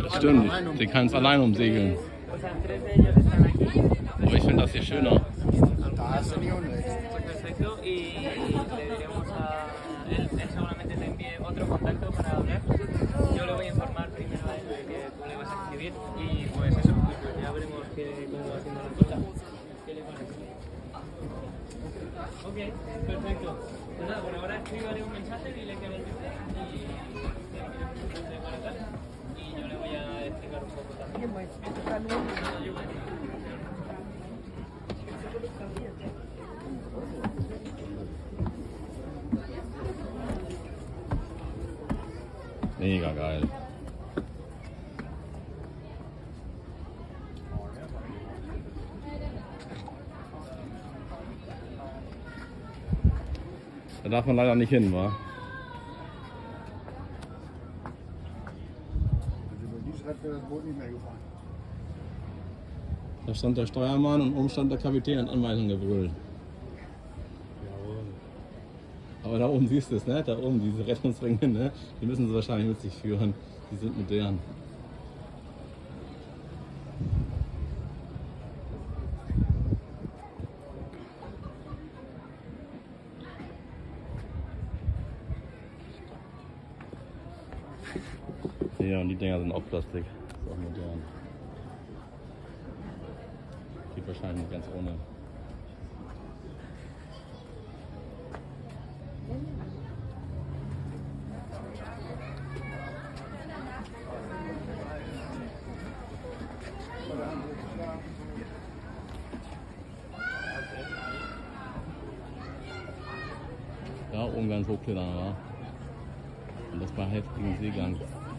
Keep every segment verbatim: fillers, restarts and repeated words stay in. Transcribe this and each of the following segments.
Stimmt, du kannst allein umsegeln. Aber ich finde das hier schöner. Perfecto, y le diremos a él, él seguramente te envíe otro contacto para hablar. Yo le voy a informar primero a él de que tú le vas a escribir y pues eso, pues ya veremos qué, cómo va haciendo la cosa. ¿Qué le parece? Ok, perfecto. Pues nada, por ahora escríbale un mensaje, dile que le ayude y de para acá. Y yo le voy a explicar un poco también. Mega geil. Da darf man leider nicht hin, wa? Also über die Strecke wäre das Boot nicht mehr gefahren. Da stand der Steuermann und oben stand der Kapitän und Anweisungen gebrüllt. Aber da oben siehst du es, ne? Da oben, diese Rettungsringe, ne? Die müssen sie wahrscheinlich mit sich führen. Die sind modern. Ja, und die Dinger sind auch Plastik. Ist auch modern. Geht wahrscheinlich nicht ganz ohne. Ja, oben ganz hochklettern, wa? Und das bei heftigem Seegang.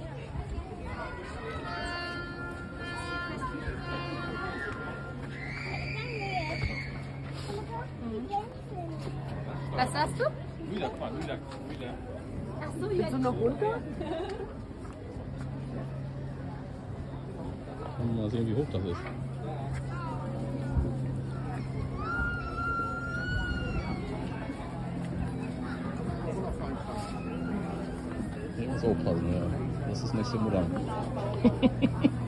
Was sagst du? Wieder, wieder, wieder. Ach so, jetzt noch runter? Mal sehen, wie hoch das ist. Ich muss aufpassen, ja. Das ist nicht so modern.